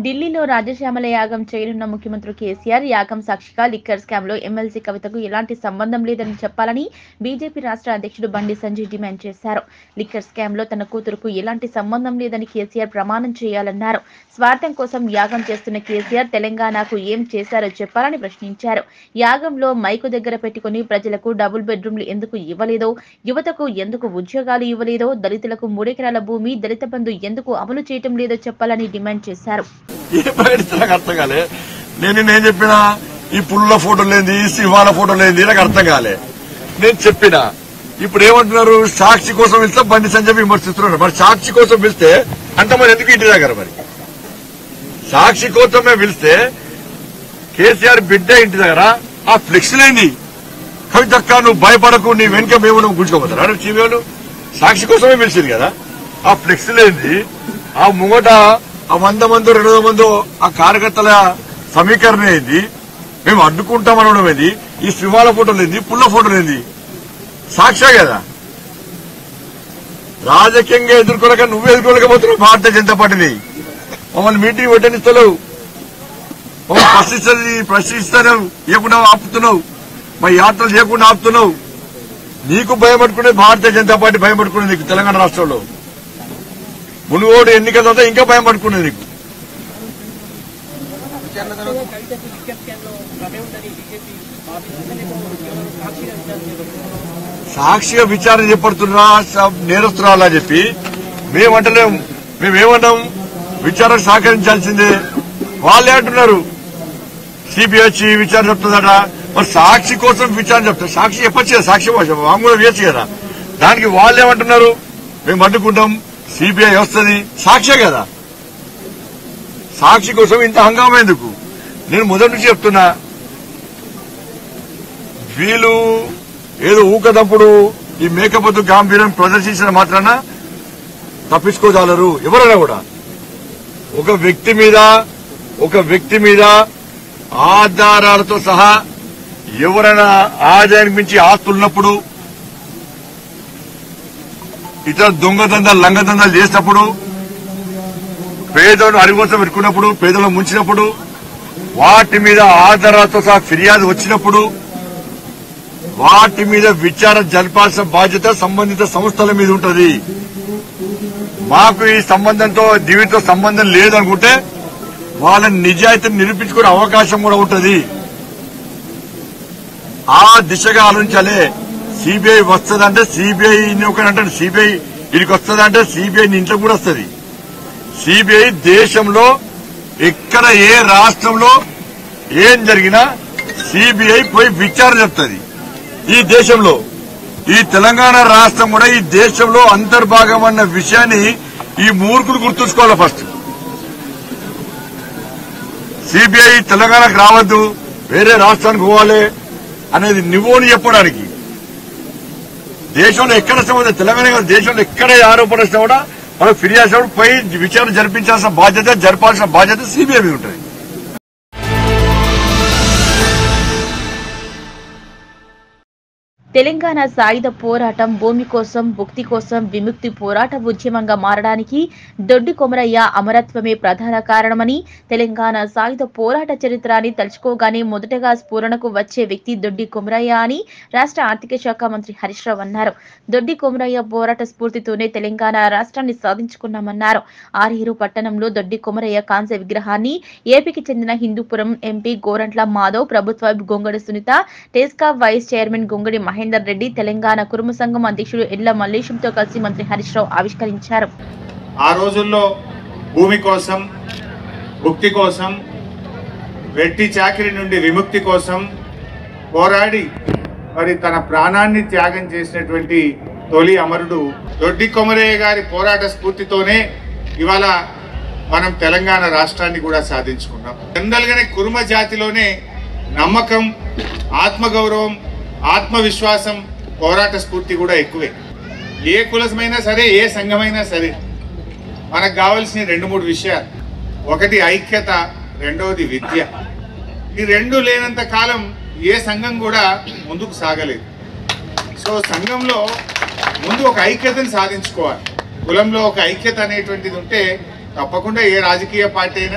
ఢిల్లీలో రాజశ్యామల యాగం చేయనున్న ముఖ్యమంత్రి కేసీఆర్ యాగం సాక్షిగా లిక్కర్ స్కామ్లో ఎమ్మెల్సీ కవితకు ఎలాంటి సంబంధం లేదని చెప్పాలని బీజేపీ రాష్ట్ర అధ్యక్షుడు బండి సంజయ్ డిమాండ్ చేశారు. లిక్కర్ స్కామ్లో తన కూతురుకు ఎలాంటి సంబంధం లేదని కేసీఆర్ ప్రమాణం చేయాలన్నారు. స్వార్థం కోసం యాగం చేస్తున్న కేసీఆర్ తెలంగాణకు ఏం చేశారో చెప్పాలని ప్రశ్నించారు. యాగంలో మైకు దగ్గర పెట్టుకుని ప్రజలకు డబుల్ బెడ్రూమ్లు ఎందుకు ఇవ్వలేదో, యువతకు ఎందుకు ఉద్యోగాలు ఇవ్వలేదో, దళితులకు 3 ఎకరాల భూమి దళిత బంధు ఎందుకు అమలు చేయటం లేదో చెప్పాలని డిమాండ్ చేశారు. నాకు అర్థం కాలే. నేను చెప్పినా ఈ పుల్ల ఫోటో లేని శివాల ఫోటో లేని నాకు అర్థం కాలే. నేను చెప్పినా ఇప్పుడు ఏమంటున్నారు, సాక్షి కోసం పిలిస్తే బండి సంజయ్ విమర్శిస్తున్నారు. మరి సాక్షి కోసం పిలిస్తే అంటే మరి ఎందుకు ఇంటి దగ్గర? మరి సాక్షి కోసమే పిలిస్తే కేసీఆర్ బిడ్డ ఇంటి దగ్గర ఆ ఫ్లెక్స్ లేని కవితక్క నువ్వు భయపడకు, నీ వెనుక మేము నువ్వు గుంజుకోపోతారా? చీవేలు సాక్షి కోసమే పిలిచింది కదా. ఆ ఫ్లెక్స్ లేని ఆ ముంగట ఆ 100 మందో 200 మందో ఆ కార్యకర్తల సమీకరణ ఏంది, మేము అడ్డుకుంటామనడం ఏంది, ఈ సింహాల ఫోటోలు ఏంది, పుల్ల ఫోటోలు ఏంది? సాక్షే కదా. రాజకీయంగా ఎదుర్కోలేక నువ్వు ఎదుర్కోలేకపోతున్నావు భారతీయ జనతా పార్టీని. మమ్మల్ని మీటింగ్ పెట్టనిస్తలేవు, మమ్మల్ని ప్రశ్నిస్తున్నావు, ఇవ్వకుండా ఆపుతున్నావు, మా యాత్రలు చేయకుండా ఆపుతున్నావు. నీకు భయపడుకునే భారతీయ జనతా పార్టీ భయపడుకునే నీకు తెలంగాణ రాష్ట్రంలో మునుగోడు ఎన్నికల తర్వాత ఇంకా భయం పడుకునేది నీకు. సాక్షిగా విచారణ చేపడుతున్నా నేరస్తురాలా చెప్పి మేమంటలేము. మేమేమన్నాం, విచారణ సహకరించాల్సిందే. వాళ్ళే అంటున్నారు సిబిఐ వచ్చి విచారణ చెప్తుందట. మరి సాక్షి కోసం విచారణ చెప్తారు. సాక్షి చెప్పచ్చు కదా, సాక్షి వాంగ్మూలం వేయచ్చు కదా. దానికి వాళ్ళేమంటున్నారు, మేము అడ్డుకుంటాం, సిబిఐ వస్తుంది. సాక్షే కదా. సాక్షి కోసం ఇంత హంగామా ఎందుకు? నేను మొదటి నుంచి చెప్తున్నా, వీళ్ళు ఏదో ఊకదప్పుడు ఈ మేకపోతు గాంభీర్యం ప్రదర్శించిన మాత్రాన తప్పించుకోగలరు ఎవరైనా కూడా. ఒక వ్యక్తి మీద ఆధారాలతో సహా ఎవరైనా ఆదాయానికి మించి ఆస్తులున్నప్పుడు, ఇతర దొంగదందాలు లంగదందాలు చేసినప్పుడు, పేదలను అరిగోసం పెట్టుకున్నప్పుడు, పేదలను ముంచినప్పుడు, వాటి మీద ఆధారాలతో సహా ఫిర్యాదు వచ్చినప్పుడు వాటి మీద విచారణ జరపాల్సిన బాధ్యత సంబంధిత సంస్థల మీద ఉంటుంది. మాకు ఈ సంబంధంతో దీనితో సంబంధం లేదనుకుంటే వాళ్ళ నిజాయితీని నిరూపించుకునే అవకాశం కూడా ఉంటుంది. ఆ దిశగా ఆలోచించాలి. సిబిఐ వస్తుందంటే సిబిఐ అంటే సిబిఐ ఇడికి వస్తుందంటే సిబిఐ ఇంట్లో కూడా వస్తుంది. సిబిఐ దేశంలో ఎక్కడ ఏ రాష్ట్రంలో ఏం జరిగినా సిబిఐ పోయి విచారణ చెప్తుంది. ఈ దేశంలో ఈ తెలంగాణ రాష్ట్రం కూడా ఈ దేశంలో అంతర్భాగం అన్న విషయాన్ని ఈ మూర్ఖులు గుర్తుంచుకోవాలి. ఫస్ట్ సిబిఐ తెలంగాణకు రావద్దు, వేరే రాష్ట్రానికి పోవాలి అనేది నువ్వుని చెప్పడానికి. దేశంలో ఎక్కడ సంబంధం తెలంగాణ దేశంలో ఎక్కడ ఆరోపణ వచ్చినా కూడా మనకు ఫిర్యాదు పోయి విచారణ జరపాల్సిన బాధ్యత సిబిఐ మీద ఉంటుంది. తెలంగాణ సాయుధ పోరాటం భూమి కోసం, భుక్తి కోసం, విముక్తి పోరాట ఉద్యమంగా మారడానికి దొడ్డి కొమరయ్య అమరత్వమే ప్రధాన కారణమని, తెలంగాణ సాయుధ పోరాట చరిత్రని తలుచుకోగానే మొదటగా స్ఫురణకు వచ్చే వ్యక్తి దొడ్డి కొమరయ్య అని రాష్ట్ర ఆర్థిక శాఖ మంత్రి హరీష్ రావు అన్నారు. దొడ్డి కొమరయ్య పోరాట స్ఫూర్తితోనే తెలంగాణ రాష్ట్రాన్ని సాధించుకున్నామన్నారు. ఆర్హీరు పట్టణంలో దొడ్డి కొమరయ్య కాంస్య విగ్రహాన్ని ఏపీకి చెందిన హిందూపురం ఎంపీ గోరంట్ల మాధవ్, ప్రభుత్వ గొంగడి సునీత, టెస్కా వైస్ చైర్మన్ గొంగడి మహేందర్ రెడ్డి, తెలంగాణ కురుమ సంఘం అధ్యక్షుడు ఎడ్ల మల్లేశంతో కలిసి మంత్రి హరీష్ రావు ఆవిష్కరించారు. ఆ రోజుల్లో భూమి కోసం, భుక్తి కోసం, వెట్టి చాకిరి నుండి విముక్తి కోసం పోరాడి మరి తన ప్రాణాన్ని త్యాగం చేసినటువంటి తొలి అమరుడు దొడ్డి కొమరయ్య గారి పోరాట స్ఫూర్తితోనే ఇవాళ మనం తెలంగాణ రాష్ట్రాన్ని కూడా సాధించుకున్నాం. జనరల్గానే కురుమ జాతిలోనే నమ్మకం, ఆత్మగౌరవం, ఆత్మవిశ్వాసం, పోరాట స్ఫూర్తి కూడా ఎక్కువే. ఏ కులమైనా సరే, ఏ సంఘమైనా సరే మనకు కావాల్సిన 2-3 విషయాలు. ఒకటి ఐక్యత, రెండవది విద్య. ఈ రెండు లేనంత కాలం ఏ సంఘం కూడా ముందుకు సాగలేదు. సో సంఘంలో ముందు ఒక ఐక్యతను సాధించుకోవాలి. కులంలో ఒక ఐక్యత అనేటువంటిది ఉంటే తప్పకుండా ఏ రాజకీయ పార్టీ అయినా,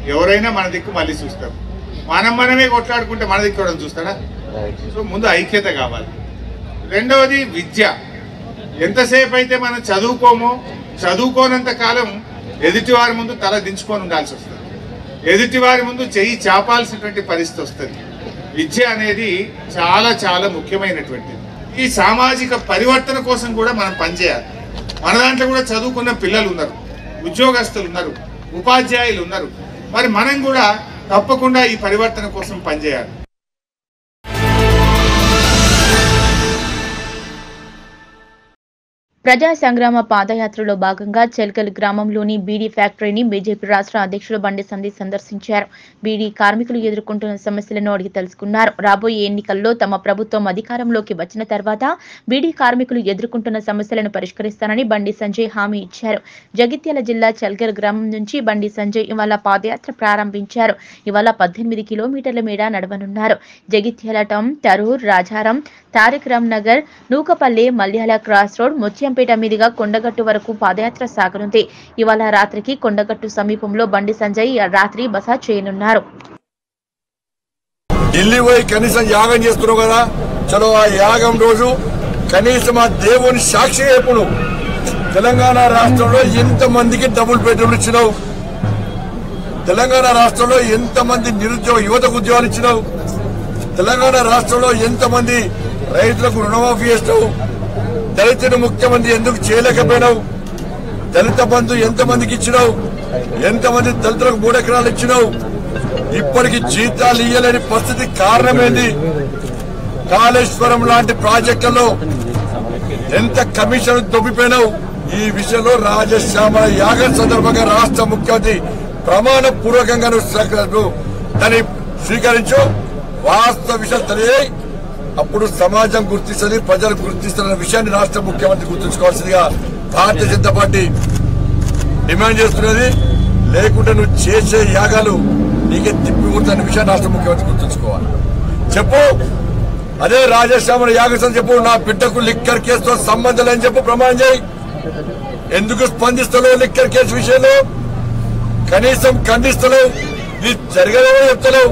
ఎవరైనా మన దిక్కు మళ్ళీ చూస్తారు. మనమే కొట్లాడుకుంటే మన దిక్కు ఎవరైనా చూస్తారా? సో ముందు ఐక్యత కావాలి. రెండవది విద్య. ఎంతసేపు అయితే మనం చదువుకోనంత కాలం ఎదుటివారి ముందు తల దించుకొని ఉండాల్సి వస్తుంది, ఎదుటివారి ముందు చెయ్యి చాపాల్సినటువంటి పరిస్థితి వస్తుంది. విద్య అనేది చాలా చాలా ముఖ్యమైనటువంటిది. ఈ సామాజిక పరివర్తన కోసం కూడా మనం పనిచేయాలి. మన దాంట్లో కూడా చదువుకున్న పిల్లలు ఉన్నారు, ఉద్యోగస్తులు ఉన్నారు, ఉపాధ్యాయులు ఉన్నారు. మరి మనం కూడా తప్పకుండా ఈ పరివర్తన కోసం పనిచేయాలి. ప్రజా సంగ్రామ పాదయాత్రలో భాగంగా చెల్కల్ గ్రామంలోని బీడీ ఫ్యాక్టరీని బీజేపీ రాష్ట్ర అధ్యక్షులు బండి సందీప్ సందర్శించారు. బీడీ కార్మికులు ఎదుర్కొంటున్న సమస్యలను అడిగి తెలుసుకున్నారు. రాబోయే ఎన్నికల్లో తమ ప్రభుత్వం అధికారంలోకి వచ్చిన తర్వాత బీడీ కార్మికులు ఎదుర్కొంటున్న సమస్యలను పరిష్కరిస్తానని బండి సంజయ్ హామీ ఇచ్చారు. జగిత్యాల జిల్లా చెల్కల్ గ్రామం నుంచి బండి సంజయ్ ఇవాళ పాదయాత్ర ప్రారంభించారు. ఇవాళ 18 కిలోమీటర్ల మేర నడవనున్నారు. Jagtial town, Tharur, Rajaram, Tariq Ram Nagar, Nukapalli, Malyal cross road, Muthyampet మీదుగా కొండగట్టు వరకు పాదయాత్ర సాగనుంది. ఇవాళ రాత్రికి కొండగట్టు సమీపంలో బండి సంజయ్ రాత్రి బస చేయనున్నారు. ఢిల్లీ పోయి కనీసం యాగం చేస్తున్నావు కదా, చలో ఆ యాగం రోజు కనీసం ఆ దేవుని సాక్షి ఎప్పుడు తెలంగాణ రాష్ట్రంలో ఎంతమందికి డబుల్ బెడ్రూమ్లు ఇచ్చినావు, తెలంగాణ రాష్ట్రంలో ఎంతమంది నిరుద్యోగ యువతకు ఉద్యోగాలు ఇచ్చినావు, తెలంగాణ రాష్ట్రంలో ఎంతమంది రైతులకు రుణమాఫీ చేస్తావు, దళితులు ముఖ్యమంత్రి ఎందుకు చేయలేకపోయినావు, దళిత బంధు ఎంతమందికి ఇచ్చినావు, ఎంతమంది దళితులకు 3 ఎకరాలు ఇచ్చినావు, ఇప్పటికి జీతాలు ఇయ్యలేని పరిస్థితి కారణమేంది, కాళేశ్వరం లాంటి ప్రాజెక్టులలో ఎంత కమిషన్ దొబ్బిపోయినావు. ఈ విషయంలో రాజశ్యామల యాగం సందర్భంగా రాష్ట్ర ముఖ్యమంత్రి ప్రమాణ పూర్వకంగా దాన్ని స్వీకరించు, వాస్తవ విషయాలు తెలియ అప్పుడు సమాజం గుర్తిస్తుంది, ప్రజలు గుర్తిస్తున్న విషయాన్ని రాష్ట్ర ముఖ్యమంత్రి గుర్తుంచుకోవాల్సిందిగా భారతీయ జనతా పార్టీ డిమాండ్ చేస్తున్నది. లేకుంటే నువ్వు చేసే యాగాలు నీకే తిప్పికొడుతున్న విషయాన్ని రాష్ట్ర ముఖ్యమంత్రి గుర్తుంచుకోవాలి. చెప్పు, అదే రాజశ్యామల యాగం చెప్పు, నా బిడ్డకు లిక్కర్ కేసుతో సంబంధం లేని చెప్పు, ప్రమాణం చేయి. ఎందుకు స్పందిస్తలేవు లిక్కర్ కేసు విషయంలో? కనీసం ఖండిస్తలేవు, నీ జరగలేవో చెప్తలేవు.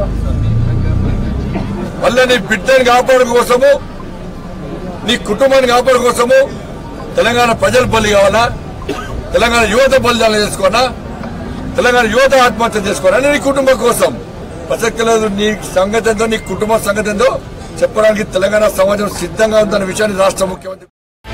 మళ్ళీ నీ బిడ్డని కాపాడు కోసము, నీ కుటుంబాన్ని కాపాడు కోసము తెలంగాణ ప్రజలు బలి కావాలా, తెలంగాణ యువత బలిదానం చేసుకోవాలా, తెలంగాణ యువత ఆత్మహత్య చేసుకోవాలా, నీ కుటుంబం కోసం ప్రసక్తి లేదు. నీ సంగతి ఎంతో, నీ కుటుంబ సంగతి ఎంతో చెప్పడానికి తెలంగాణ సమాజం సిద్ధంగా ఉందన్న విషయాన్ని రాష్ట్ర ముఖ్యమంత్రి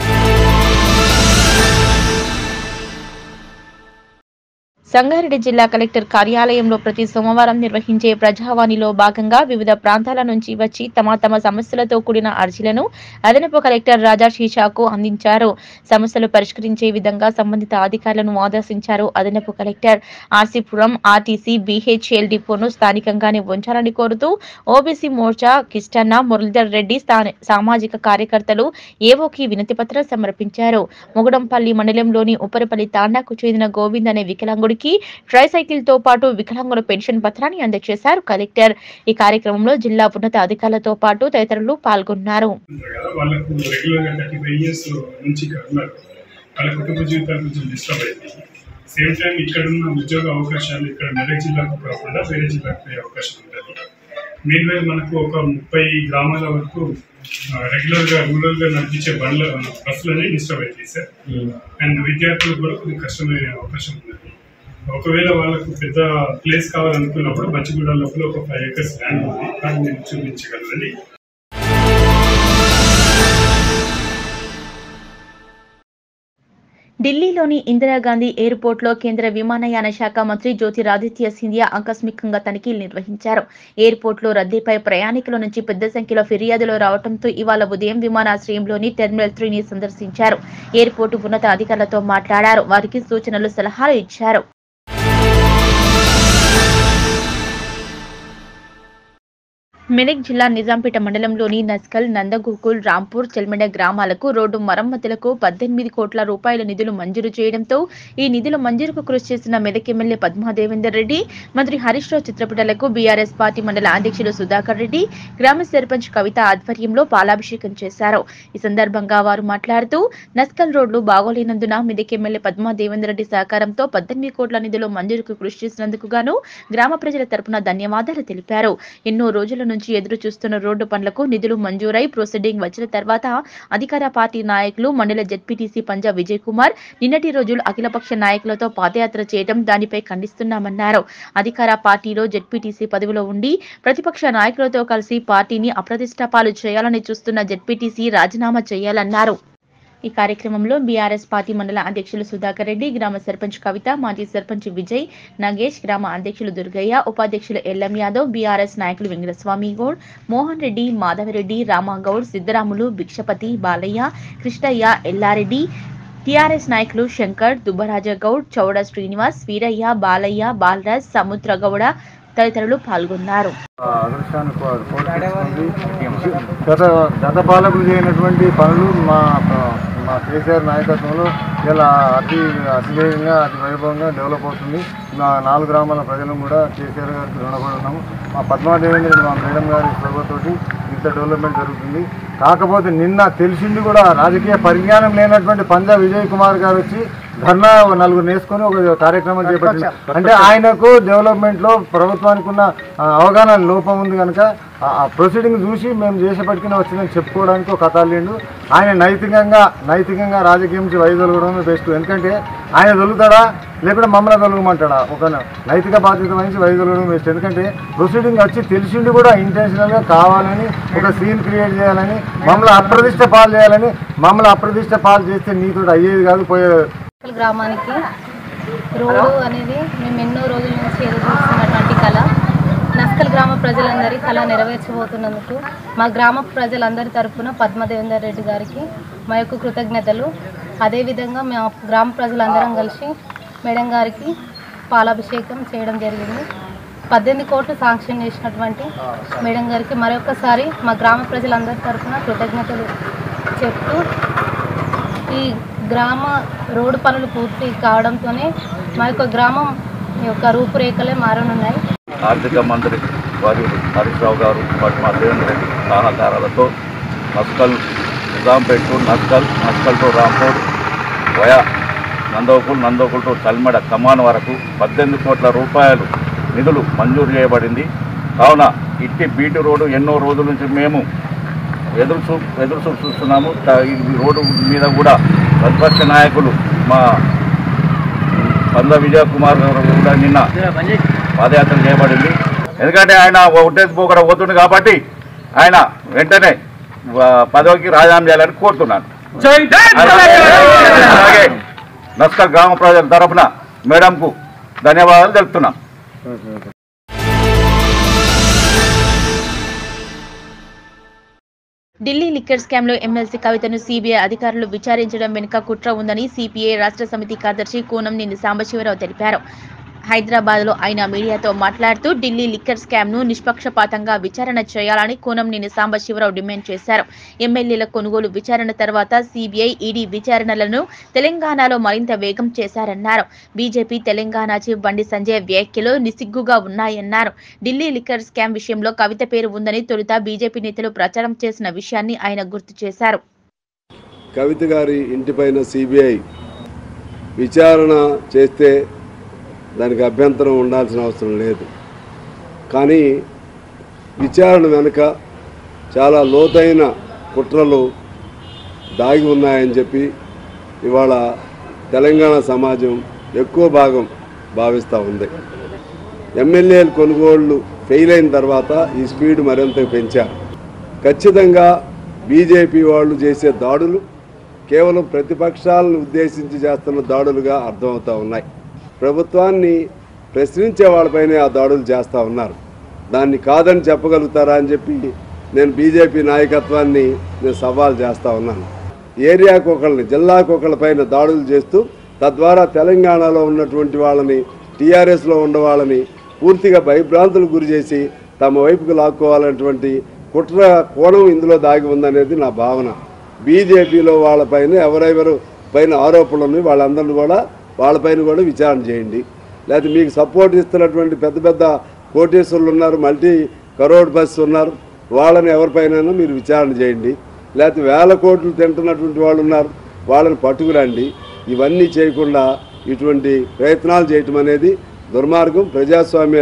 సంగారెడ్డి జిల్లా కలెక్టర్ కార్యాలయంలో ప్రతి సోమవారం నిర్వహించే ప్రజావాణిలో భాగంగా వివిధ ప్రాంతాల నుంచి వచ్చి తమ సమస్యలతో కూడిన అర్జీలను అదనపు కలెక్టర్ రాజా షీషాకు అందించారు. సమస్యలు పరిష్కరించే విధంగా సంబంధిత అధికారులను ఆదేశించారు. అదనపు కలెక్టర్ ఆర్సీపురం ఆర్టీసీ బీహెచ్ఎల్ డిపోను స్థానికంగానే ఉంచాలని కోరుతూ ఓబీసీ మోర్చా కిష్టన్న, మురళీధర్ రెడ్డి సామాజిక కార్యకర్తలు ఏవోకి వినతిపత్రం సమర్పించారు. ముగడంపల్లి మండలంలోని ఉపరిపల్లి తాండాకు చెందిన గోవింద్ అనే వికలాంగుడి ట్రైసైకిల్ తో పాటు వికలాంగుల పెన్షన్ పత్రాన్ని అందజేశారు కలెక్టర్. ఈ కార్యక్రమంలో జిల్లా ఉన్నత అధికారులతో పాటు తదితరులు పాల్గొన్నారు. సేమ్ టైం ఇక్కడ ఉన్న ఉద్యోగ అవకాశాలు ఇక్కడ మెదక్ జిల్లాకు కాకుండా వేరే జిల్లాకు పోయే అవకాశం ఉంటుంది. మెయిన్ వైజ్ మనకు ఒక 30 గ్రామాల వరకు రెగ్యులర్ గా రూరల్ గా నడిపించే బస్సులనే డిస్టర్బ్ అవుతాయి సార్. అండ్ విద్యార్థులకు కూడా కొంచెం కష్టమయ్యే అవకాశం ఉంది. ఒకవేళ వాళ్ళకు పెద్ద ప్లేస్ కావాలనుకున్నప్పుడు మంచిగూడ లోపల ఒక 5 acres ల్యాండ్ ఉంది, దాన్ని నేను చూపించగలనండి. ఢిల్లీలోని ఇందిరాగాంధీ ఎయిర్పోర్ట్లో కేంద్ర విమానయాన శాఖ మంత్రి జ్యోతిరాదిత్య సింధియా ఆకస్మికంగా తనిఖీలు నిర్వహించారు. ఎయిర్పోర్ట్లో రద్దీపై ప్రయాణికుల నుంచి పెద్ద సంఖ్యలో ఫిర్యాదులు రావడంతో ఇవాళ ఉదయం విమానాశ్రయంలోని టెర్మినల్ 3ని సందర్శించారు. ఎయిర్పోర్టు ఉన్నత అధికారులతో మాట్లాడారు. వారికి సూచనలు, సలహాలు ఇచ్చారు. మెదక్ జిల్లా నిజాంపేట మండలంలోని నస్కల్, నందగోకుల్, రాంపూర్, చెల్మెడ గ్రామాలకు రోడ్డు మరమ్మతులకు 18 కోట్ల రూపాయల నిధులు మంజూరు చేయడంతో ఈ నిధుల మంజూరుకు కృషి చేసిన మెదక్ ఎమ్మెల్యే పద్మా దేవేందర్ రెడ్డి, మంత్రి హరీష్ రావు చిత్రపటాలకు బీఆర్ఎస్ పార్టీ మండల అధ్యక్షులు సుధాకర్ రెడ్డి, గ్రామ సర్పంచ్ కవిత ఆధ్వర్యంలో పాలాభిషేకం చేశారు. ఈ సందర్భంగా వారు మాట్లాడుతూ నస్కల్ రోడ్లు బాగోలేనందున మెదక్ ఎమ్మెల్యే పద్మా దేవేందర్ రెడ్డి సహకారంతో 18 కోట్ల నిధులు మంజూరుకు కృషి చేసినందుకు గాను గ్రామ ప్రజల తరపున ధన్యవాదాలు తెలిపారు. ఎన్నో రోజుల నుంచి ఎదురు చూస్తున్న రోడ్డు పనులకు నిధులు మంజూరై ప్రొసీడింగ్ వచ్చిన తర్వాత అధికార పార్టీ నాయకులు మండల జెడ్పీటీసీ పంజా విజయ్ కుమార్ నిన్నటి రోజులు అఖిలపక్ష నాయకులతో పాదయాత్ర చేయడం దానిపై ఖండిస్తున్నామన్నారు. అధికార పార్టీలో జెడ్పీటీసీ పదవిలో ఉండి ప్రతిపక్ష నాయకులతో కలిసి పార్టీని అప్రతిష్ట పాలు చేయాలని చూస్తున్న జెడ్పీటీసీ రాజీనామా చేయాలన్నారు. ఈ కార్యక్రమంలో బీఆర్ఎస్ పార్టీ మండల అధ్యక్షులు సుధాకర్ రెడ్డి, గ్రామ సర్పంచ్ కవిత, మాజీ సర్పంచ్ విజయ్, నగేష్, గ్రామ అధ్యక్షులు దుర్గయ్య, ఉపాధ్యక్షులు ఎల్లం యాదవ్, బీఆర్ఎస్ నాయకులు వెంకటస్వామి గౌడ్, మోహన్ రెడ్డి, మాధవరెడ్డి, రామగౌడ్, సిద్దరాములు, భిక్షపతి, బాలయ్య, కృష్ణయ్య, ఎల్లారెడ్డి, టీఆర్ఎస్ నాయకులు శంకర్, దుబ్బరాజ గౌడ్, చౌడ శ్రీనివాస్, వీరయ్య, బాలయ్య, బాలరాజ్, సముద్రగౌడ తదితరులు పాల్గొన్నారు. గత పాలకులు చేయనటువంటి పనులు మా కేసీఆర్ నాయకత్వంలో ఇలా అతివేగంగా అతి వైభవంగా డెవలప్ అవుతుంది. మా 4 గ్రామాల ప్రజలు కూడా కేసీఆర్ గారికి రుణపడి ఉన్నాము. మా పద్మా దేవేంద్ర మా మేడం గారి ప్రభుత్వంతో ఇంత డెవలప్మెంట్ జరుగుతుంది. కాకపోతే నిన్న తెలిసింది కూడా రాజకీయ పరిజ్ఞానం లేనటువంటి పంజా విజయ్ కుమార్ గారు వచ్చి ధర్నా 4 నేసుకొని ఒక కార్యక్రమం చేపట్టింది. అంటే ఆయనకు డెవలప్మెంట్ లో ప్రభుత్వానికి ఉన్న అవగాహన లోపం ఉంది కనుక ఆ ప్రొసీడింగ్ చూసి మేము చేసేపటికి వచ్చిందని చెప్పుకోవడానికి ఒక కథాలేండు. ఆయన నైతికంగా రాజకీయం నుంచి వైదొలగడమే బెస్ట్. ఎందుకంటే ఆయన దొలుగుతాడా లేకుంటే మమ్మల్ని దొలగమంటాడా? ఒక నైతిక బాధ్యత వహించి వైదొలగడం బెస్ట్. ఎందుకంటే ప్రొసీడింగ్ వచ్చి తెలిసిండి కూడా ఇంటెన్షనల్గా కావాలని ఒక సీన్ క్రియేట్ చేయాలని మమ్మల్ని అప్రతిష్ట పాలు చేయాలని మమ్మల్ని అప్రతిష్ట పాలు చేస్తే నీతో అయ్యేది కాదు పోయేది. గ్రామానికి రోడ్డు అనేది మేము ఎన్నో రోజుల నుంచి ఎదురు చూస్తున్నటువంటి కళ నస్కల్ గ్రామ ప్రజలందరి కళ నెరవేర్చబోతున్నందుకు మా గ్రామ ప్రజలందరి తరఫున పద్మా దేవేందర్ రెడ్డి గారికి మా యొక్క కృతజ్ఞతలు. అదేవిధంగా మా గ్రామ ప్రజలందరం కలిసి మేడం గారికి పాలాభిషేకం చేయడం జరిగింది. 18 కోట్లు శాంక్షన్ చేసినటువంటి మేడం గారికి మరొకసారి మా గ్రామ ప్రజలందరి తరఫున కృతజ్ఞతలు చెప్తూ ఈ గ్రామ రోడ్డు పనులు పూర్తి కావడంతోనే మా యొక్క గ్రామం యొక్క రూపురేఖలే మారనున్నాయి. ఆర్థిక మంత్రి వారి హరీష్ రావు గారు పద్మా దేవేందర్ రెడ్డి సహకారాలతో Naskal Nizampet Naskal to Rampur via Nandokul to Chalmeda Kaman వరకు 18 కోట్ల రూపాయలు నిధులు మంజూరు చేయబడింది. కావున ఇట్టి బీటీ రోడ్డు ఎన్నో రోజుల నుంచి మేము ఎదురు చూస్తున్నాము. ఈ రోడ్డు మీద కూడా ప్రతిపక్ష నాయకులు మా పంజా విజయ్ కుమార్ గారు కూడా నిన్న పాదయాత్ర చేయబడింది. ఎందుకంటే ఆయన ఉద్దేశపోకుండా పోతుంది కాబట్టి ఆయన వెంటనే పదవికి రాజీనామా చేయాలని కోరుతున్నాను. అలాగే నస్కల్ గ్రామ ప్రజల తరఫున మేడంకు ధన్యవాదాలు తెలుపుతున్నాం. ఢిల్లీ లిక్కర్ స్కామ్ లో ఎమ్మెల్సీ కవితను సీబీఐ అధికారులు విచారించడం వెనుక కుట్ర ఉందని సిపిఐ రాష్ట్ర సమితి కార్యదర్శి కూనంనేని సాంబశివరావు తెలిపారు. హైదరాబాద్ లో ఆయన మీడియాతో మాట్లాడుతూ ఢిల్లీ లిక్కర్ స్కామ్ ను నిష్పక్షపాతంగా విచారణ చేయాలని కూనంనేని సాంబశివరావు డిమాండ్ చేశారు. ఎమ్మెల్యేల కొనుగోలు విచారణ తర్వాత సిబిఐ ఈడీ విచారణలను తెలంగాణలో మరింత వేగం చేశారన్నారు. బీజేపీ తెలంగాణ చీఫ్ బండి సంజయ్ వ్యాఖ్యలు నిస్సిగ్గుగా ఉన్నాయన్నారు. ఢిల్లీ లిక్కర్ స్కామ్ విషయంలో కవిత పేరు ఉందని తొలుత బీజేపీ నేతలు ప్రచారం చేసిన విషయాన్ని ఆయన గుర్తు చేశారు. కవిత గారి ఇంటిపైన సిబిఐ విచారణ చేస్తే దానికి అభ్యంతరం ఉండాల్సిన అవసరం లేదు. కానీ విచారణ వెనుక చాలా లోతైన కుట్రలు దాగి ఉన్నాయని చెప్పి ఇవాళ తెలంగాణ సమాజం ఎక్కువ భాగం భావిస్తూ ఉంది. ఎమ్మెల్యేల కొనుగోళ్లు ఫెయిల్ అయిన తర్వాత ఈ స్పీడ్ మరింత పెంచారు. ఖచ్చితంగా బీజేపీ వాళ్ళు చేసే దాడులు కేవలం ప్రతిపక్షాలను ఉద్దేశించి చేస్తున్న దాడులుగా అర్థమవుతూ ఉన్నాయి. ప్రభుత్వాన్ని ప్రశ్నించే వాళ్ళపైనే ఆ దాడులు చేస్తూ ఉన్నారు. దాన్ని కాదని చెప్పగలుగుతారా అని చెప్పి నేను బీజేపీ నాయకత్వాన్ని సవాల్ చేస్తూ ఉన్నాను. ఏరియాకు ఒకళ్ళని జిల్లాకు ఒకళ్ళపైన దాడులు చేస్తూ తద్వారా తెలంగాణలో ఉన్నటువంటి వాళ్ళని టీఆర్ఎస్లో ఉన్న వాళ్ళని పూర్తిగా భయభ్రాంతులకు గురి చేసి తమ వైపుకు లాక్కోవాలనేటువంటి కుట్ర కోణం ఇందులో దాగి ఉందనేది నా భావన. బీజేపీలో వాళ్ళపైన ఎవరెవరు పైన ఆరోపణలు ఉన్నాయి వాళ్ళందరినీ కూడా వాళ్ళపైన కూడా విచారణ చేయండి. లేకపోతే మీకు సపోర్ట్ ఇస్తున్నటువంటి పెద్ద పెద్ద కోటేశ్వరులు ఉన్నారు, మల్టీ కరోడ్ బస్ ఉన్నారు, వాళ్ళని ఎవరిపైన మీరు విచారణ చేయండి. లేకపోతే వేల కోట్లు తింటున్నటువంటి వాళ్ళు ఉన్నారు, వాళ్ళని పట్టుకురండి. ఇవన్నీ చేయకుండా ఇటువంటి ప్రయత్నాలు చేయటం అనేది దుర్మార్గం. ప్రజాస్వామ్య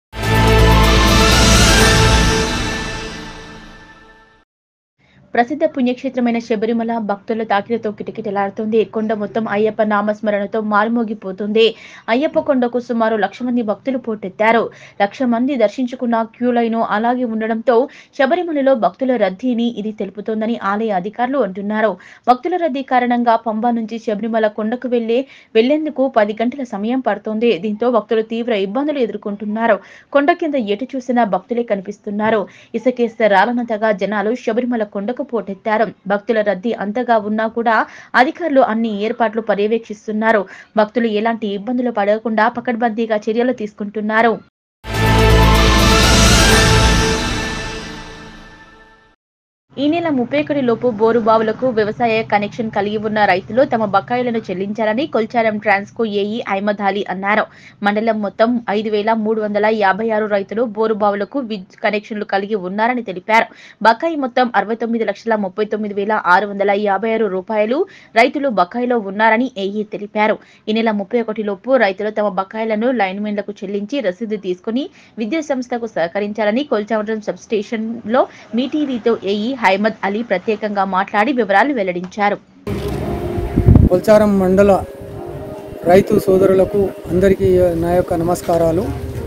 ప్రసిద్ధ పుణ్యక్షేత్రమైన శబరిమల భక్తుల తాకిడితో కిటకిటలాడుతుంది. కొండ మొత్తం అయ్యప్ప నామస్మరణతో మారుమోగిపోతుంది. అయ్యప్ప కొండకు సుమారు 1,00,000 మంది భక్తులు పోటెత్తారు. 1,00,000 మంది దర్శించుకున్న క్యూ లైన్ అలాగే ఉండడంతో శబరిమలలో భక్తుల రద్దీని ఇది తెలుపుతోందని ఆలయ అధికారులు అంటున్నారు. భక్తుల రద్దీ కారణంగా పంబా నుంచి శబరిమల కొండకు వెళ్లేందుకు 10 గంటల సమయం పడుతోంది. దీంతో భక్తులు తీవ్ర ఇబ్బందులు ఎదుర్కొంటున్నారు. కొండ కింద ఎటు చూసినా భక్తులే కనిపిస్తున్నారు. ఇసుకేస్తే రాలనంతగా జనాలు శబరిమల కొండకు పోటెత్తారు. భక్తుల రద్దీ అంతగా ఉన్నా కూడా అధికారులు అన్ని ఏర్పాట్లు పర్యవేక్షిస్తున్నారు. భక్తులు ఎలాంటి ఇబ్బందులు పడకుండా పకడ్బందీగా చర్యలు తీసుకుంటున్నారు. ఈ నెల 31 లోపు బోరు బావులకు వ్యవసాయ కనెక్షన్ కలిగి ఉన్న రైతులు తమ బకాయిలను చెల్లించాలని కొల్చారం ట్రాన్స్కో ఏఈ అహ్మద్ అలీ అన్నారు. మండలం మొత్తం 5,356 రైతులు బోరు బావులకు విద్యుత్ కనెక్షన్లు కలిగి ఉన్నారని తెలిపారు. బకాయి మొత్తం 69,39,656 రూపాయలు రైతులు బకాయిలో ఉన్నారని ఏఈ తెలిపారు. ఈ నెల 31 లోపు రైతులు తమ బకాయిలను లైన్మెన్లకు చెల్లించి రసీదు తీసుకుని విద్యుత్ సంస్థకు సహకరించాలని కొల్చారం సబ్ స్టేషన్ లో మీటీవీతో ఏఈ అహ్మద్ అలీ ప్రత్యేకంగా మాట్లాడి వివరాలు వెల్లడించారు. కొల్చారం మండల రైతు సోదరులకు అందరికీ నా యొక్క నమస్కారాలు.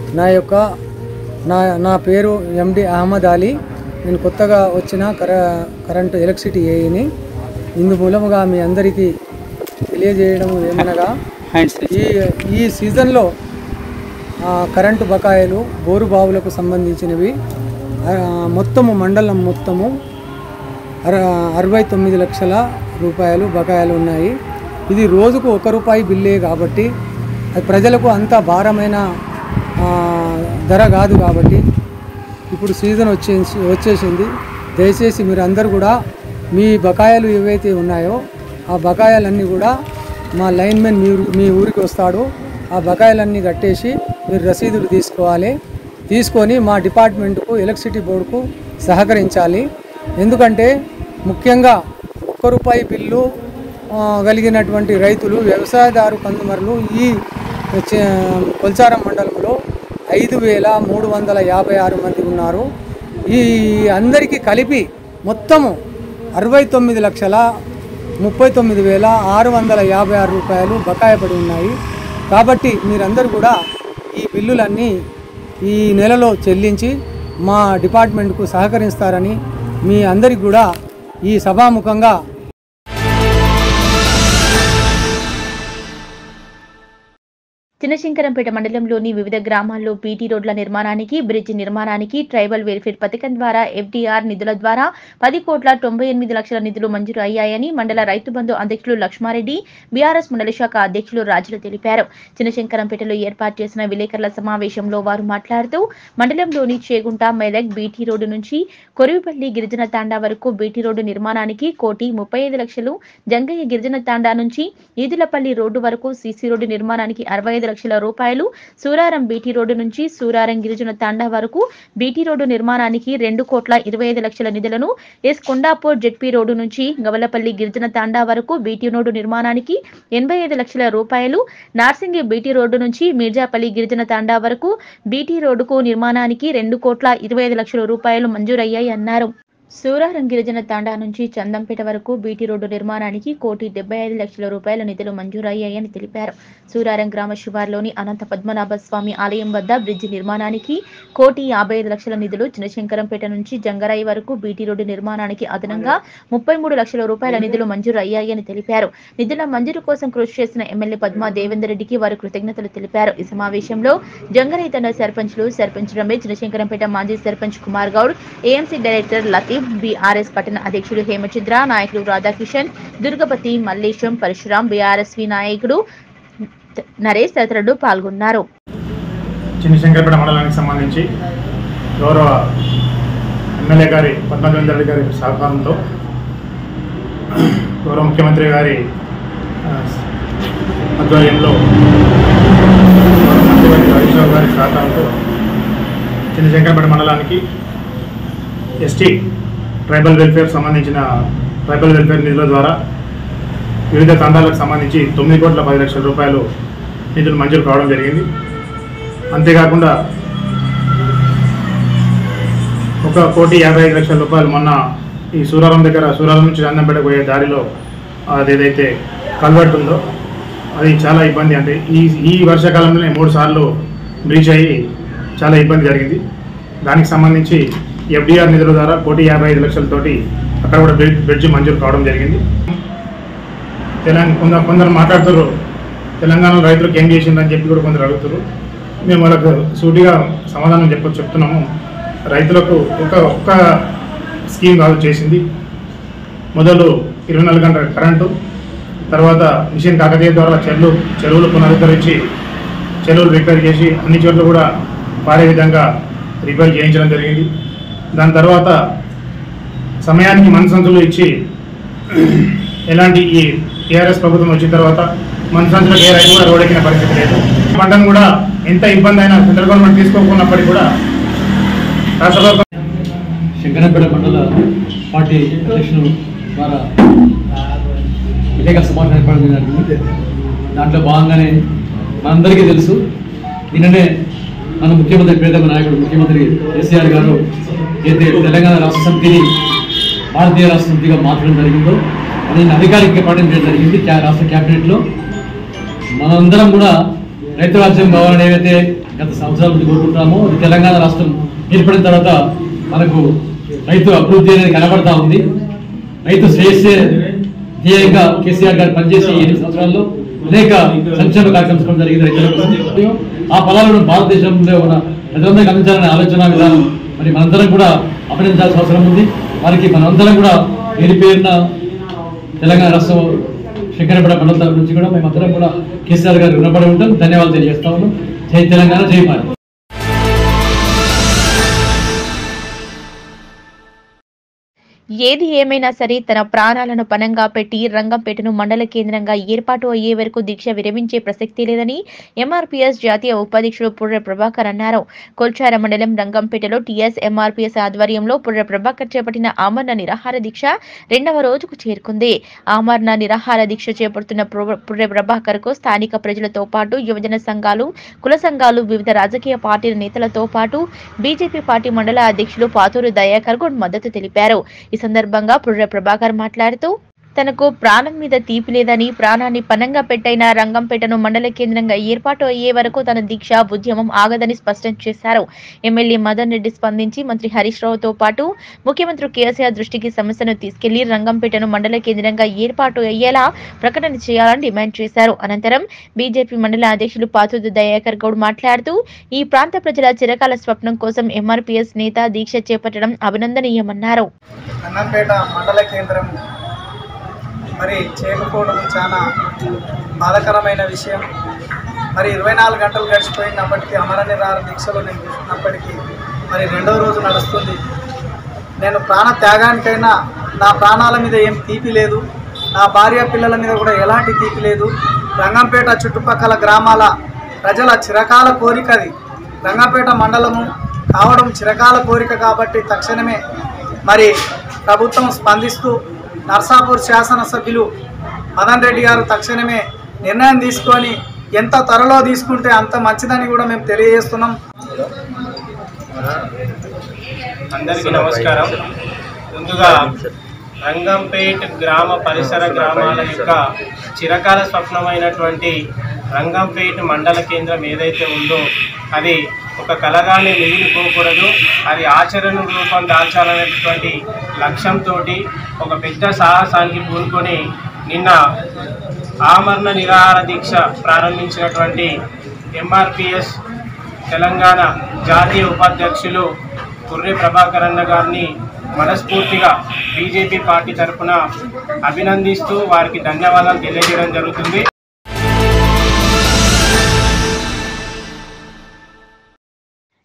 నా పేరు ఎండి అహ్మద్ అలీ. నేను కొత్తగా వచ్చిన కరెంటు ఎలక్ట్రిసిటీ ఏఈని. ఇందు మూలముగా మీ అందరికీ తెలియజేయడం ఏమనగా ఈ సీజన్లో కరెంటు బకాయిలు బోరు బావులకు సంబంధించినవి మొత్తము మండలం మొత్తము 69 లక్షల రూపాయలు బకాయిలు ఉన్నాయి. ఇది రోజుకు ₹1 బిల్లే కాబట్టి అది ప్రజలకు అంత భారమైన ధర కాదు. కాబట్టి ఇప్పుడు సీజన్ వచ్చేసింది. దయచేసి మీరు అందరూ కూడా మీ బకాయిలు ఏవైతే ఉన్నాయో ఆ బకాయిలన్నీ కూడా మా లైన్మెన్ మీ ఊరికి వస్తాడు. ఆ బకాయిలన్నీ కట్టేసి మీరు రసీదులు తీసుకొని మా డిపార్ట్మెంట్కు ఎలక్ట్రిసిటీ బోర్డుకు సహకరించాలి. ఎందుకంటే ముఖ్యంగా ₹1 బిల్లు కలిగినటువంటి రైతులు వ్యవసాయదారు కన్జ్యూమర్లు ఈ కొల్చారం మండలంలో 5,356 మంది ఉన్నారు. ఈ అందరికీ కలిపి మొత్తము 69,39,656 రూపాయలు బకాయి పడి ఉన్నాయి. కాబట్టి మీరందరూ కూడా ఈ బిల్లులన్నీ ఈ నెలలో చెల్లించి మా డిపార్ట్మెంట్కు సహకరిస్తారని మీ అందరికి కూడా ఈ సభాముఖంగా చిన్నశంకరంపేట మండలంలోని వివిధ గ్రామాల్లో బీటీ రోడ్ల నిర్మాణానికి, బ్రిడ్జి నిర్మాణానికి ట్రైబల్ వెల్ఫేర్ పథకం ద్వారా ఎఫ్డీఆర్ నిధుల ద్వారా 10,98 లక్షల నిధులు మంజూరు అయ్యాయని మండల రైతు బంధు అధ్యక్షులు లక్ష్మారెడ్డి, బీఆర్ఎస్ మండల శాఖ అధ్యక్షులు రాజులు తెలిపారు. చిన్నశంకరంపేటలో ఏర్పాటు చేసిన విలేకరుల సమావేశంలో వారు మాట్లాడుతూ మండలంలోని చేగుంట మెదక్ బీటీ రోడ్డు నుంచి కొరివిపల్లి గిరిజన తాండా వరకు బీటీ రోడ్డు నిర్మాణానికి 1,35 లక్షలు, జంగయ్య గిరిజన తాండా నుంచి ఈదులపల్లి రోడ్డు వరకు సీసీ రోడ్డు నిర్మాణానికి 65 లక్షల రూపాయలు, సూరారం బీటీ రోడ్డు నుంచి సూరారం గిరిజన తాండా వరకు బీటీ రోడ్డు నిర్మాణానికి 2,25 లక్షల నిధులను, ఎస్ కొండాపూర్ జెడ్పీ రోడ్డు నుంచి గవలపల్లి గిరిజన తాండా వరకు బీటీ రోడ్డు నిర్మాణానికి 85 లక్షల రూపాయలు, నార్సింగి బీటీ రోడ్డు నుంచి మీర్జాపల్లి గిరిజన తాండా వరకు బీటీ రోడ్డుకు నిర్మాణానికి 2,25 లక్షల రూపాయలు మంజూరయ్యాయి అన్నారు. సూరారం గిరిజన తాండా నుంచి చందంపేట వరకు బీటీ రోడ్డు నిర్మాణానికి 1,75 లక్షల రూపాయల నిధులు మంజూరయ్యాయని తెలిపారు. సూరారం గ్రామ శివార్లోని అనంత పద్మనాభ స్వామి ఆలయం వద్ద బ్రిడ్జి నిర్మాణానికి 1,55 లక్షల నిధులు, చిన్నశంకరంపేట నుంచి జంగరాయి వరకు బీటీ రోడ్డు నిర్మాణానికి అదనంగా 33 లక్షల రూపాయల నిధులు మంజూరు అయ్యాయని తెలిపారు. నిధుల మంజూరు కోసం కృషి చేసిన ఎమ్మెల్యే పద్మా దేవేందర్ రెడ్డికి వారు కృతజ్ఞతలు తెలిపారు. ఈ సమావేశంలో జంగరాయి తండ సర్పంచ్లు, సర్పంచ్ రమేష్, చిన్నశంకరంపేట మాజీ sarpanch Kumar Goud, AMC director Latif, BRS పట్టణ అధ్యక్షుడు హేమచంద్ర, నాయకులు రాధాకిషన్, దుర్గపతి, మల్లేశం, పరశురాం, బీఆర్ఎస్వి నాయకుడు నరేష్ తదితరులు పాల్గొన్నారు. చిన్నశంకరంపేట మండలానికి సంబంధించి గౌరవ ఎమ్మెల్యే గారి పద్మనాభ రెడ్డి గారి సహకారంతో గౌరవ ముఖ్యమంత్రి గారి ఆధ్వర్యంలో మంత్రివర్గ హరీష్ రావు గారి సహకారంతో చిన్నశంకరపేట మండలానికి ఎస్టీ ట్రైబల్ వెల్ఫేర్ సంబంధించిన ట్రైబల్ వెల్ఫేర్ నిధుల ద్వారా వివిధ తండాలకు సంబంధించి 9,10,00,000 రూపాయలు నిధులు మంజూరు కావడం జరిగింది. అంతేకాకుండా 1,55,00,000 రూపాయలు మొన్న ఈ సూరారం దగ్గర సూరారం నుంచి నందంపేట పోయే దారిలో అది ఏదైతే కల్వర్ట్ ఉందో అది చాలా ఇబ్బంది, అంటే ఈ వర్షాకాలంలోనే 3 సార్లు బ్రీచ్ అయ్యి చాలా ఇబ్బంది జరిగింది. దానికి సంబంధించి FDR నిధుల ద్వారా 1,55,00,000 అక్కడ కూడా బ్రిడ్జ్ మంజూరు కావడం జరిగింది. కొందరు మాట్లాడుతారు తెలంగాణ రైతులకు ఏం చేసిందని చెప్పి కూడా కొందరు అడుగుతారు. మేము వాళ్ళకు సూటిగా సమాధానం చెప్తున్నాము. రైతులకు ఒక్క స్కీమ్ కాదు చేసింది. మొదలు 24 గంటల కరెంటు, తర్వాత మిషన్ కాకతీయ ద్వారా చెరువులు పునరుద్ధరించి చెరువులు రిపేర్ చేసి అన్ని చోట్ల కూడా పారే విధంగా రిపేర్ చేయించడం జరిగింది. దాని తర్వాత సమయానికి మనసంచులు ఇచ్చి ఎలాంటి ఈ టీఆర్ఎస్ ప్రభుత్వం వచ్చిన తర్వాత మనసంచులకు ఏ రైతు కూడా రోడ్డెక్కిన పరిస్థితి లేదు. పంటను కూడా ఎంత ఇబ్బంది అయినా సెంట్రల్ గవర్నమెంట్ తీసుకోకున్నప్పటికీ కూడా రాష్ట్ర శంకరంపేట మండల పార్టీ అధ్యక్షులు ద్వారా విలేకరుల సమావేశం ఏర్పడడం జరిగింది. దాంట్లో భాగంగానే మనందరికీ తెలుసు, నిన్ననే మన ముఖ్యమంత్రి ప్రియతమ నాయకుడు ముఖ్యమంత్రి కేసీఆర్ గారు అయితే తెలంగాణ రాష్ట్ర సమితిని భారతీయ రాష్ట్ర సమితిగా మార్చడం జరిగిందో అది అధికారికంగా ప్రకటించడం జరిగింది రాష్ట్ర క్యాబినెట్లో. మనందరం కూడా రైతు రాజ్యం కావాలని ఏవైతే గత సంవత్సరాల నుంచి కోరుకుంటున్నామో అది తెలంగాణ రాష్ట్రం ఏర్పడిన తర్వాత మనకు రైతు అభివృద్ధి అనేది కనబడతా ఉంది. రైతు శ్రేయస్సే ధ్యేయంగా కేసీఆర్ గారు పనిచేసి 8 సంవత్సరాల్లో అనేక సంక్షేమ కార్యక్రమం జరిగింది రైతులకు. ఆ ఫలాలను భారతదేశంలో ఉన్న ప్రజలందరికీ అందించాలనే ఆలోచన విధానం మరి మనందరం కూడా అభినందించాల్సిన అవసరం ఉంది. వారికి మనందరం కూడా పేరున తెలంగాణ రాష్ట్రం శంకరంపేట మండలం తరఫు నుంచి కూడా మేమందరం కూడా కేసీఆర్ గారు రుణపడి ఉంటాం. ధన్యవాదాలు తెలియజేస్తా ఉన్నాం. జై తెలంగాణ, జై భారత్. ఏది ఏమైనా సరే తన ప్రాణాలను పణంగా పెట్టి రంగంపేటను మండల కేంద్రంగా ఏర్పాటు అయ్యే వరకు దీక్ష విరమించే ప్రసక్తి లేదని ఎంఆర్పీఎస్ జాతీయ ఉపాధ్యక్షుడు పుర్రె ప్రభాకర్ అన్నారు. కొల్చార మండలం రంగంపేటలో టీఎస్ ఎంఆర్పీఎస్ ఆధ్వర్యంలో పుర్రె ప్రభాకర్ చేపట్టిన ఆమరణ నిరాహార దీక్ష 2వ రోజుకు చేరుకుంది. ఆమరణ నిరాహార దీక్ష చేపడుతున్న పుర్రె ప్రభాకర్ కు స్థానిక ప్రజలతో పాటు యువజన సంఘాలు, కుల సంఘాలు, వివిధ రాజకీయ పార్టీల నేతలతో పాటు బీజేపీ పార్టీ మండల అధ్యక్షులు పాతూరు దయాకర్ గౌడ్ మద్దతు తెలిపారు. ఈ సందర్భంగా పుర్రె ప్రభాకర్ మాట్లాడుతూ తనకు ప్రాణం మీద తీపి లేదని, ప్రాణాన్ని పణంగా పెట్టైన రంగంపేటను మండల కేంద్రంగా ఏర్పాటు అయ్యే వరకు తన దీక్ష ఉద్యమం ఆగదని స్పష్టం చేశారు. ఎమ్మెల్యే మదన్ రెడ్డి స్పందించి మంత్రి హరీష్ రావుతో పాటు ముఖ్యమంత్రి కేసీఆర్ దృష్టికి సమస్యను తీసుకెళ్లి రంగంపేటను మండల కేంద్రంగా ఏర్పాటు అయ్యేలా ప్రకటన చేయాలని డిమాండ్ చేశారు. అనంతరం బీజేపీ మండల అధ్యక్షులు పాతూరు దయాకర్ గౌడ్ మాట్లాడుతూ ఈ ప్రాంత ప్రజల చిరకాల స్వప్నం కోసం ఎంఆర్పీఎస్ నేత దీక్ష చేపట్టడం అభినందనీయమన్నారు. మండల కేంద్రం మరి చేయకపోవడం చాలా బాధాకరమైన విషయం. మరి 24 గంటలు గడిచిపోయినప్పటికీ అమర నిరాహార దీక్షలో నేను చూసినప్పటికీ మరి 2వ రోజు నడుస్తుంది. నేను ప్రాణ త్యాగానికైనా నా ప్రాణాల మీద ఏం తీపి లేదు, నా భార్య పిల్లల మీద కూడా ఎలాంటి తీపి లేదు. రంగంపేట చుట్టుపక్కల గ్రామాల ప్రజల చిరకాల కోరికది. రంగంపేట మండలము కావడం చిరకాల కోరిక కాబట్టి తక్షణమే మరి ప్రభుత్వం స్పందిస్తూ నర్సాపూర్ శాసనసభ్యులు మదన్ రెడ్డి గారు తక్షణమే నిర్ణయం తీసుకొని ఎంత త్వరలో తీసుకుంటే అంత మంచిదని కూడా మేము తెలియజేస్తున్నాం. అందరికీ నమస్కారం. ముందుగా రంగంపేట్ గ్రామ పరిసర గ్రామాల యొక్క చిరకాల స్వప్నమైనటువంటి రంగంపేట్ మండల కేంద్రం ఏదైతే ఉందో అది ఒక కలగానే మిగిలిపోకూడదు, అది ఆచరణ రూపం దాల్చాలనేటువంటి లక్ష్యంతో ఒక పెద్ద సాహసానికి పూనుకొని నిన్న ఆమరణ నిరాహార దీక్ష ప్రారంభించినటువంటి ఎంఆర్పీఎస్ తెలంగాణ జాతీయ ఉపాధ్యక్షులు పుర్రె ప్రభాకర్ అన్న గారిని మనస్ఫూర్తిగా బీజేపీ పార్టీ తరఫున అభినందిస్తూ వారికి ధన్యవాదాలు తెలియజేయడం జరుగుతుంది.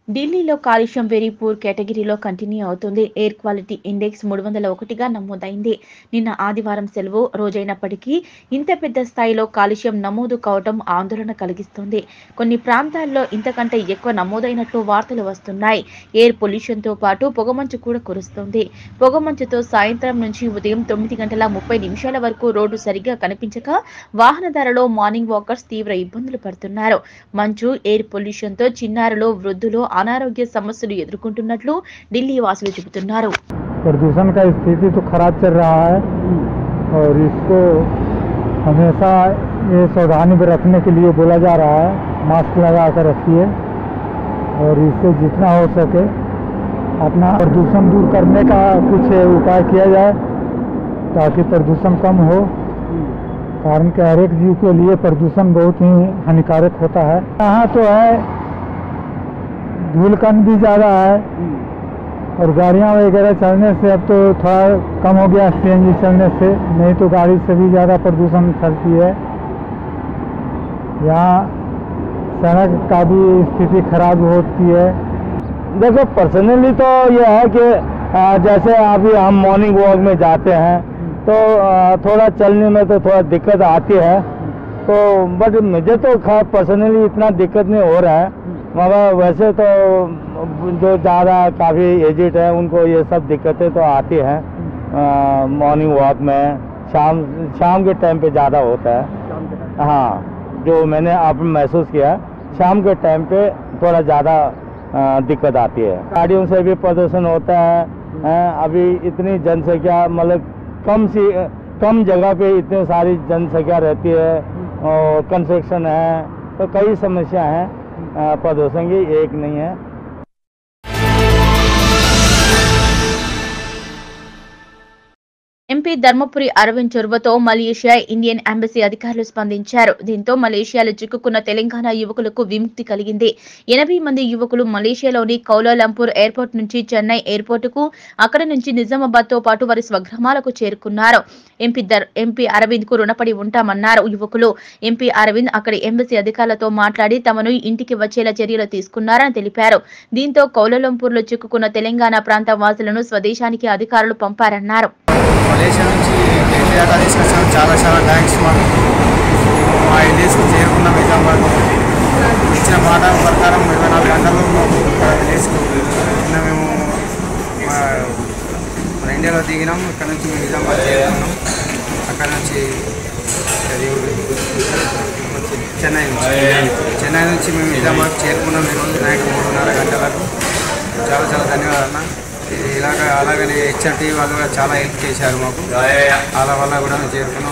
ఢిల్లీలో కాలుష్యం వెరీ పూర్ కేటగిరీలో కంటిన్యూ అవుతుంది. ఎయిర్ క్వాలిటీ ఇండెక్స్ 301గా నమోదైంది. నిన్న ఆదివారం సెలవు రోజైనప్పటికీ ఇంత పెద్ద స్థాయిలో కాలుష్యం నమోదు కావడం ఆందోళన కలిగిస్తుంది. కొన్ని ప్రాంతాల్లో ఇంతకంటే ఎక్కువ నమోదైనట్లు వార్తలు వస్తున్నాయి. ఎయిర్ పొల్యూషన్తో పాటు పొగమంచు కూడా కురుస్తుంది. పొగమంచుతో సాయంత్రం నుంచి ఉదయం 9:30 వరకు రోడ్డు సరిగ్గా కనిపించక వాహనదారులు మార్నింగ్ వాకర్స్ తీవ్ర ఇబ్బందులు పడుతున్నారు. మంచు, ఎయిర్ పొల్యూషన్తో చిన్నారులు, వృద్ధులు अनारोग्य समस्या ఎదుర్కొంటున్నట్లు ఢిల్లీ వాసులు చెబుతున్నారు. प्रदूषण का स्थिति तो खराब चल रहा है और इसको हमेशा ये सावधानी बरतने के लिए बोला जा रहा है। मास्क लगा कर रखिए और इससे जितना हो सके अपना प्रदूषण दूर करने का कुछ उपाय किया जाए ताकि प्रदूषण कम हो, कारण कि हर एक जीव के लिए प्रदूषण बहुत ही हानिकारक होता है। यहाँ तो है धूलकण भी ज़्यादा है और गाड़ियाँ वगैरह चलने से अब तो थोड़ा कम हो गया सीएनजी चलने से, नहीं तो गाड़ी से भी ज़्यादा प्रदूषण फैलती है। यहाँ सड़क का भी स्थिति खराब होती है। देखो पर्सनली तो ये है कि जैसे अभी हम मॉर्निंग वॉक में जाते हैं तो थोड़ा चलने में तो थोड़ा दिक्कत आती है, तो बट मुझे तो पर्सनली इतना दिक्कत नहीं हो रहा है, मगर वैसे तो जो ज़्यादा काफ़ी एजिड है उनको ये सब दिक्कतें तो आती हैं। मॉर्निंग वॉक में शाम के टाइम पे ज़्यादा होता है। हाँ, जो मैंने आप महसूस किया शाम के टाइम पे थोड़ा ज़्यादा दिक्कत आती है। गाड़ियों से भी प्रदूषण होता है। अभी इतनी जनसंख्या मतलब कम जगह पे इतनी सारी जनसंख्या रहती है और कंस्ट्रक्शन है, तो कई समस्या हैं प्रदूषण की, एक नहीं है। ఎంపీ ధర్మపురి అరవింద్ చొరవతో మలేషియా ఇండియన్ ఎంబసీ అధికారులు స్పందించారు. దీంతో మలేషియాలో చిక్కుకున్న తెలంగాణ యువకులకు విముక్తి కలిగింది. 80 మంది యువకులు మలేషియాలోని కౌలాలంపూర్ ఎయిర్పోర్ట్ నుంచి చెన్నై ఎయిర్పోర్టుకు, అక్కడ నుంచి నిజామాబాద్ తో పాటు వారి స్వగ్రామాలకు చేరుకున్నారు. ఎంపీ అరవింద్ కు రుణపడి ఉంటామన్నారు యువకులు. ఎంపీ అరవింద్ అక్కడి ఎంబసీ అధికారులతో మాట్లాడి తమను ఇంటికి వచ్చేలా చర్యలు తీసుకున్నారని తెలిపారు. దీంతో కౌలాలంపూర్ లో చిక్కుకున్న తెలంగాణ ప్రాంత వాసులను స్వదేశానికి అధికారులు పంపారన్నారు. మలేషియా నుంచి డేటా తీసుకొచ్చాము, చాలా థ్యాంక్స్. మా విలేజ్కి చేరుకున్న నిజామాబాద్ ఇచ్చిన మాట ప్రకారం 24 గంటల్లో విలేజ్కి నిన్న మేము మన ఇండియాలో దిగినాం. ఇక్కడ నుంచి మేము నిజామాబాద్ చేరుకున్నాం. అక్కడ నుంచి చెన్నై నుంచి మేము నిజామాబాద్ చేరుకున్నాం. ఈరోజు నైట్ 3:30 గంటలకు. చాలా ధన్యవాదాలు. అలాగనే హెచ్ఆర్టీ వాళ్ళు కూడా చాలా హెల్ప్ చేశారు మాకు, వాళ్ళ వల్ల కూడా మేము చేరుకున్నాం.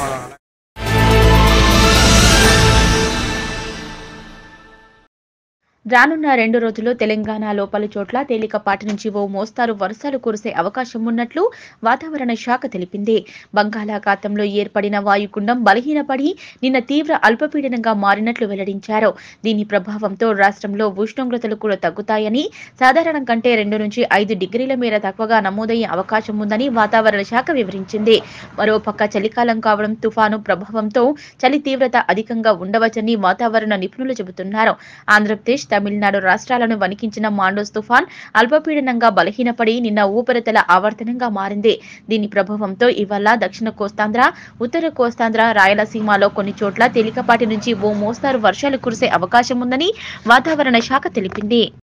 రానున్న 2 రోజుల్లో తెలంగాణలో పలు చోట్ల తేలికపాటి నుంచి ఓ మోస్తారు వర్షాలు కురిసే అవకాశం ఉన్నట్లు వాతావరణ శాఖ తెలిపింది. బంగాళాఖాతంలో ఏర్పడిన వాయుగుండం బలహీనపడి నిన్న తీవ్ర అల్పపీడనంగా మారినట్లు వెల్లడించారు. దీని ప్రభావంతో రాష్ట్రంలో ఉష్ణోగ్రతలు కూడా తగ్గుతాయని, సాధారణం కంటే 2 నుంచి 5 డిగ్రీల మేర తక్కువగా నమోదయ్యే అవకాశం ఉందని వాతావరణ శాఖ వివరించింది. మరోపక్క చలికాలం కావడం, తుఫాను ప్రభావంతో చలి తీవ్రత అధికంగా ఉండవచ్చని వాతావరణ నిపుణులు చెబుతున్నారు. ఆంధ్రప్రదేశ్, తమిళనాడు రాష్ట్రాలను వణికించిన మాండోస్ తుఫాన్ అల్పపీడనంగా బలహీనపడి నిన్న ఉపరితల ఆవర్తనంగా మారింది. దీని ప్రభావంతో ఇవాళ దక్షిణ కోస్తాంధ్ర, ఉత్తర కోస్తాంధ్ర, రాయలసీమలో కొన్ని చోట్ల తేలికపాటి నుంచి ఓ మోస్తారు వర్షాలు కురిసే అవకాశం ఉందని వాతావరణ శాఖ తెలిపింది.